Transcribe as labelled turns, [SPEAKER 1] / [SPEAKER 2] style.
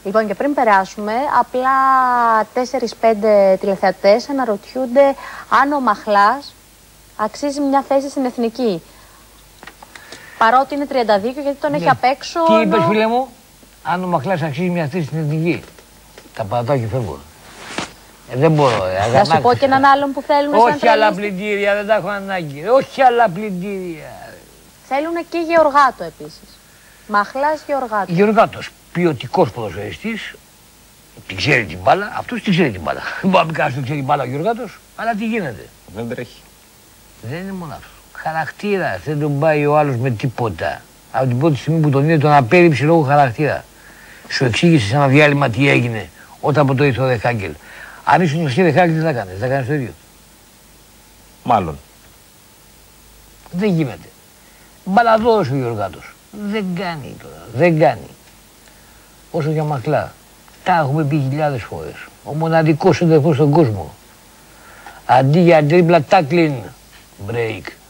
[SPEAKER 1] Λοιπόν, και πριν περάσουμε, απλά 4-5 τηλεθεατές αναρωτιούνται αν ο Μαχλάς αξίζει μια θέση στην Εθνική. Παρότι είναι 32 γιατί τον έχει απ' έξω.
[SPEAKER 2] Τι είπες, φίλε μου, αν ο Μαχλάς αξίζει μια θέση στην Εθνική? Τα πατάω και φεύγω. Δεν μπορώ.
[SPEAKER 1] Θα σου πω και έναν άλλον που θέλουν.
[SPEAKER 2] Όχι άλλα πλυντήρια, δεν τα έχω ανάγκη. Όχι άλλα πλυντήρια.
[SPEAKER 1] Θέλουν και Γεωργάτο επίσης. Μαχλάς Γεωργάτο.
[SPEAKER 2] Γεωργάτος, ποιοτικός ποδοσφαιριστής, την ξέρει την μπάλα, αυτός την ξέρει την μπάλα. Δεν μπορεί να πει κανείς ότι ξέρει την μπάλα ο Γεωργάτος, αλλά τι γίνεται.
[SPEAKER 3] Δεν τρέχει.
[SPEAKER 2] Δεν είναι μόνο αυτό. Χαρακτήρα, δεν τον πάει ο άλλος με τίποτα. Από την πρώτη στιγμή που τον είδε, τον απέρριψε λόγω χαρακτήρα. Σου εξήγησε σε ένα διάλειμμα τι έγινε όταν από το ήρθε ο Δεχάγκελ. Αν ήσουν εσύ Δεχάγκελ, τι θα κάνεις, θα κάνεις το ίδιο?
[SPEAKER 3] Μάλλον.
[SPEAKER 2] Δεν γίνεται. Μπαλαδόρος ο Γεωργάτος. Δεν κάνει τώρα, δεν κάνει. Όσο για Μαχλά, τα έχουμε πει χιλιάδες φορές. Ο μοναδικός σεντερφόρ στον κόσμο. Αντί για τρίπλα tackling, break.